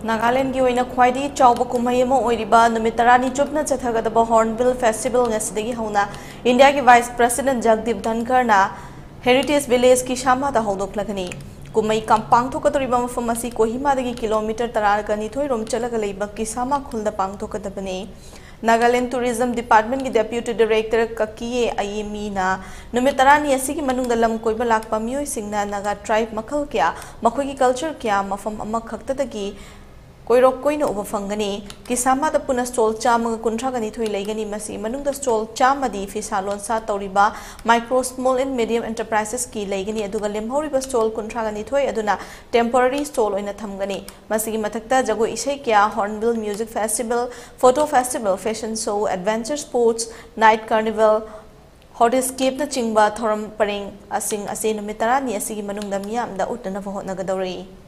नागालैंड की ख्वाई चाव कुमई नुमित तरानी चुपना चथगदब हॉर्नबिल फेस्टिवल होना इंडिया की vice president Jagdeep Dhankhar heritage village की शामाद हौदोक्लगनी कुमई पांगथोकदोरिबा मफम कोहिमा किलोमीटर 12 रोम चलग किसामा खुल पांगथोकदबने नागालैंड टूरिज्म डिपार्टमेंट की डेप्यूटी डायरेक्टर ककिए अयेमीना नुमित तरानी की मनुंग लम कोइबा लाकपा मियोइसिंगना नागा ट्राइब मखल क्या मखोगी कल्चर क्या मफम अमखक्तदगी कोइरोक कोइनो उब फंगनी किसामाद पुना स्टॉल चामग कुंथ्रागनी थोई लेगनी मसी मनुंग स्टॉल चामदी फिसालोन सा तौरिबा micro small and medium enterprises की लेगनी अदुगा लेमहौरिबा स्टॉल कुंथ्रागनी थोई अदुना टेम्पररी स्टॉल ओइना थमगनी मसी मथक्ता जगो इसे क्या Hornbill music festival photo festival fashion show adventure sports night carnival हॉटस्केप न चिंगबा थोरम परेंग असिंग असे नुमित तरानी असिगी मनुंग दा मियाम दा उतनब होटनगदौरी।